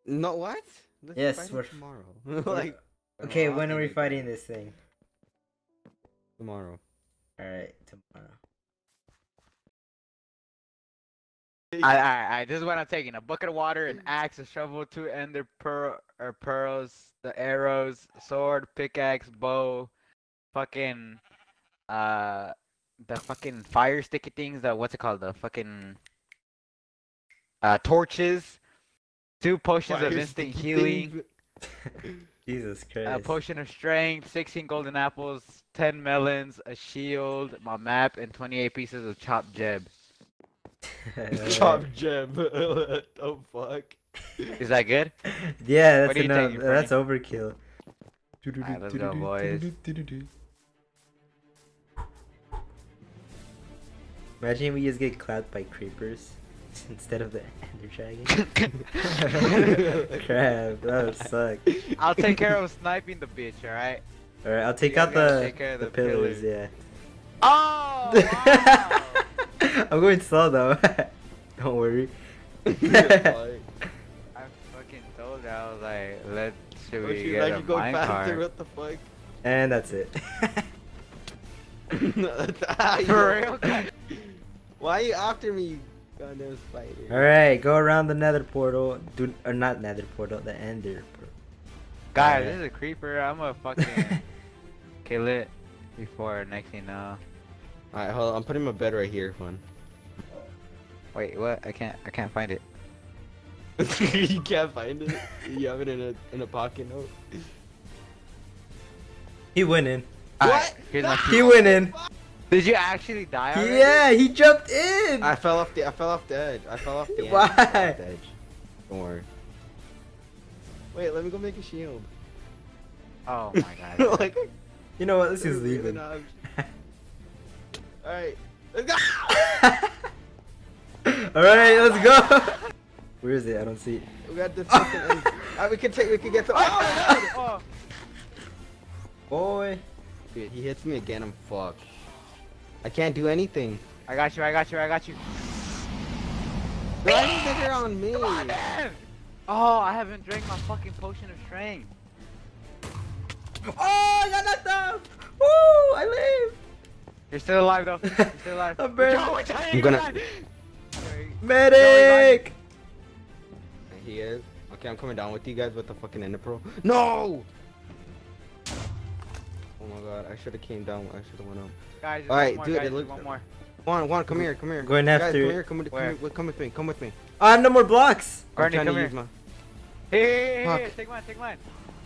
No, what? Let's Yes, fight we're it tomorrow. Like okay. tomorrow, When are we like, fighting this thing? tomorrow. All right, tomorrow. I just went on taking a bucket of water, an axe, a shovel, two pearls, the arrows, sword, pickaxe, bow, fucking the fucking fire sticky things. The what's it called? The fucking torches. Two potions of Fire instant sticky healing. things. Jesus A Christ. potion of strength, 16 golden apples, 10 melons, a shield, my map, and 28 pieces of chopped jeb. Chop gem. Oh fuck. Is that good? Yeah, What that's are you enough. taking, That's overkill. Alright, let's go, boys. Imagine we just get clapped by creepers instead of the Ender Dragon. Crap, that would suck. I'll take care of sniping the bitch, alright? Alright, I'll take You guys out gotta the, take care of the the pillars, pillars. yeah. Oh! Wow! I'm going slow though. Don't worry. I fucking told her, I was like, should Oh, we shoot, get I a can go faster. minecart? What the fuck? And that's it. For real? Why are you after me, you goddamn spider? Alright, go around the nether portal. Or not nether portal, the ender portal. Guys, Alright. this is a creeper. I'm gonna fucking kill it before next thing you know. Alright, hold on. I'm putting my bed right here, fun. Wait, what? I can't find it. You can't find it. You have it in a pocket note. He went in. Alright, here's my He went in. Did you actually die already? Yeah, he jumped in. I fell off the edge. I fell off the edge. Why? I fell off the edge. Don't worry. Wait, let me go make a shield. Oh my god. Like, You know what? Let's just leave it. Alright, let's go! Alright, let's go. Where is it? I don't see it. We got this fucking end. We can get to. Oh, Boy. Dude, he hits me again, I'm fucked. I can't do anything. I got you. Why are you bigger on me? Come on, man! Oh, I haven't drank my fucking potion of strength. Oh, I got knocked out. Woo, I live. You're still alive though. You're still alive. I'm burning. I'm gonna- Medic. He is. Okay, I'm coming down with you guys with the fucking ender pearl. No! Oh my god, I should have came down. I should have went up. Guys, just Alright, one more, dude, guys, it looks- one more. Juan, come here. Going Guys, after come it. here, come Where? with me, come with me. I have no more blocks. I'm Barney, trying come to here. use my... Hey, Fuck. take mine.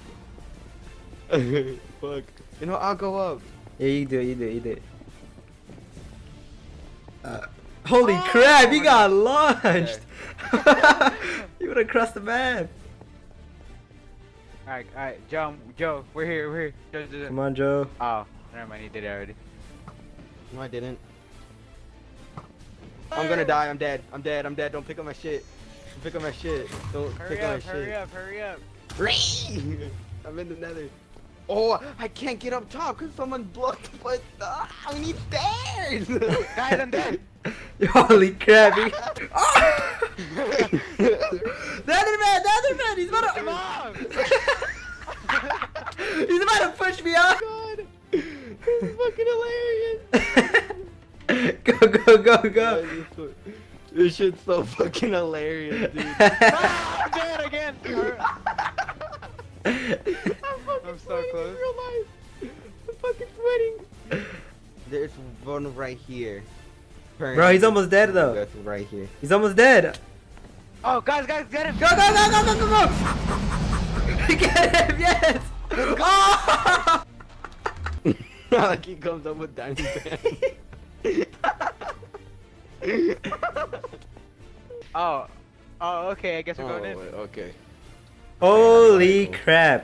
Fuck. You know, I'll go up. Yeah, you do it. Holy crap, you got launched. You would have crossed the map. Alright, Joe, we're here. Joe. Come on, Joe. Oh, never mind, he did it already. No, I didn't. I'm gonna die. I'm dead. Don't pick up my shit. Don't pick up my shit. Don't pick up my shit. Hurry up. I'm in the nether. Oh, I can't get up top because someone blocked. But I need stairs. Guys, I'm dead. Holy crap. The other man, he's about Come to... on. He's about to push me off. God, this is fucking hilarious. Go. This shit's so fucking hilarious, dude. Ah, I'm dead again. I'm so close. Real life. I'm fucking sweating. There's one right here. Bro, he's almost dead though. That's right here. He's almost dead. Oh, guys, get him. Go. Get him, yes. Oh! Like he comes up with diamond band. Oh, okay, I guess we're going in. wait, okay. Holy crap.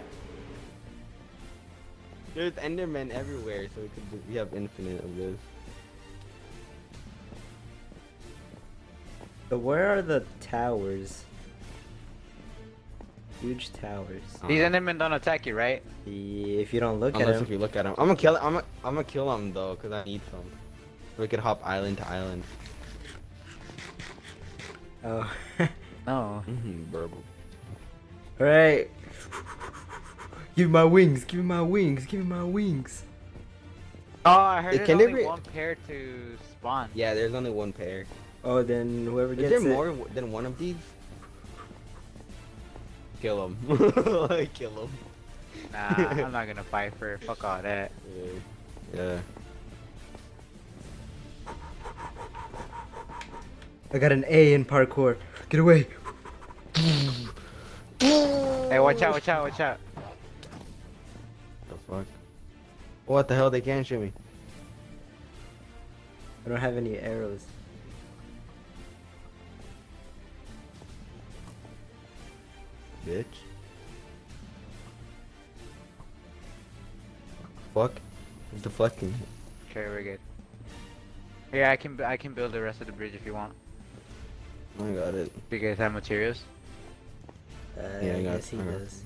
There's Endermen everywhere, so we have infinite of this. So where are the towers? Huge towers. These Endermen don't attack you, right? Yeah, if you don't look Unless at if them. you look at them, I'm gonna kill them though, cause I need some. So we could hop island to island. Oh. No. Burble. Alright. Give me my wings. Give me my wings. Give me my wings. Oh, I heard It there's can only never- one pair to spawn. Yeah, there's only one pair. Oh, then whoever Is gets there it. more than one of these? Kill him. Kill him. Nah, I'm not gonna fight for it. Fuck all that. Yeah. I got an A in parkour. Get away. Hey, watch out, watch out, watch out. The fuck? What the hell? They can't shoot me. I don't have any arrows. Bitch. Fuck. It's deflecting. Okay, we're good. Here, I can build the rest of the bridge if you want. I got it. Do you guys have materials? Yeah, I I got guess he it. does.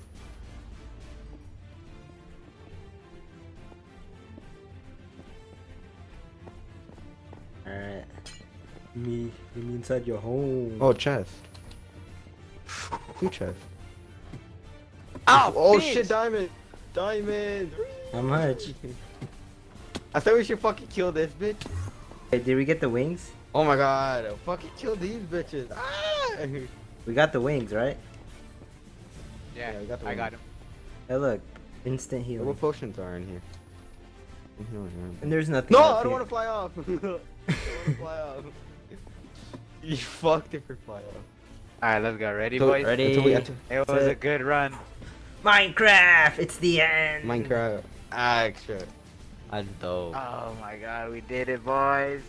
Alright. Let me inside your home. Oh, chest. Two chests. Ow, Oh bitch! shit, diamond! Diamond! How much? I thought we should fucking kill this bitch. Hey, did we get the wings? Oh my god, fucking kill these bitches. Ah! We got the wings, right? Yeah, Yeah, we got the I got one. him. Hey, look. Instant healing. What potions are in here? And there's nothing. No, up I don't here. want to fly off. I don't want to fly off. You fucked it for fly off. Alright, let's go. Ready, So- boys? Ready? It was a good run. Minecraft! It's the end! Minecraft. Extra. That's dope. Oh my god, we did it, boys.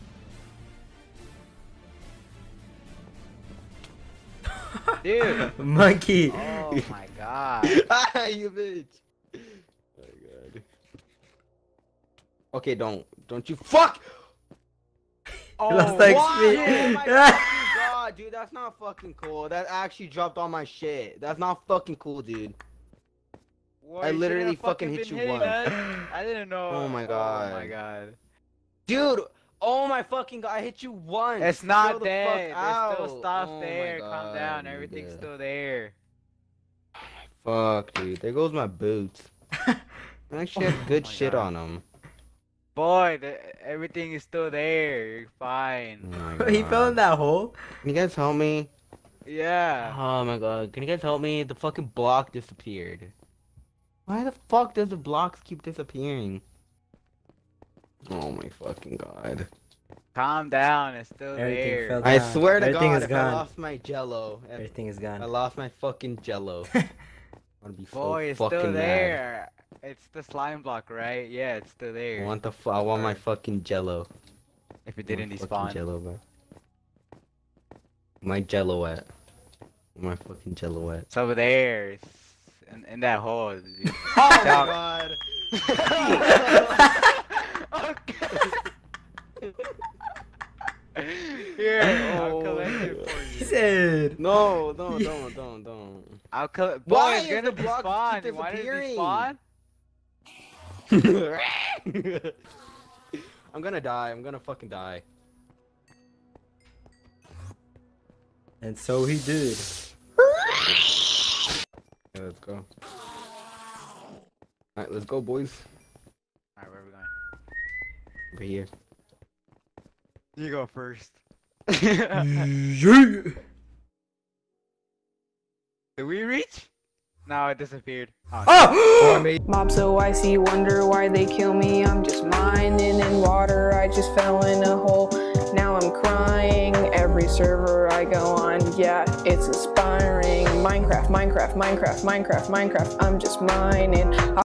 Dude. Monkey! Oh my god. Ah, you bitch. Oh my god. Okay, don't you fuck! Oh, lost like Why? speed. Oh my fucking god, dude, that's not fucking cool. That actually dropped all my shit. That's not fucking cool, dude. Boy, I you literally shouldn't have fucking hit been you hitting once. us. I didn't know. Oh my Oh my god. god. Dude, oh my fucking god, I hit you once. It's Chill not the dead. fuck There's out. still stuff Oh my there. Calm God, down. Everything's nigga. still there. Fuck, dude. There goes my boots. I actually had good my shit God. on them. Boy, everything is still there. You're fine. Oh my He fell in God. that hole? Can you guys help me? Yeah. Oh my god, can you guys help me? The fucking block disappeared. Why the fuck does the blocks keep disappearing? Oh my fucking god. Calm down. It's still Everything there. fell I down. swear to Everything god, is if gone. I lost my jello, if Everything is I gone. lost my fucking jello, I'm gonna be so Boy, it's fucking still mad. there. It's the slime block, right? Yeah, it's still I there. want I want my fucking jello. If it I didn't want fucking despawn. jello back. My jello at. My fucking jello at. It's over there. It's in that hole. dude. Oh my Dog. god. Here, I'll Oh collect my it for He you. said. No, don't. I'll collect. Boy, Why it's is gonna the block despawn. keep Why did it disappearing? despawn? I'm gonna die. I'm gonna fucking die. And so he did. Okay, let's go. Alright, let's go, boys. Alright, where are we going? Over here. You go first. Yeah. Did we reach? No, it disappeared. Oh, Oh! Mob so icy, wonder why they kill me. I'm just mining in water, I just fell in a hole. Now I'm crying every server I go on. Yeah, it's inspiring. Minecraft, Minecraft, Minecraft, Minecraft, Minecraft. I'm just mining.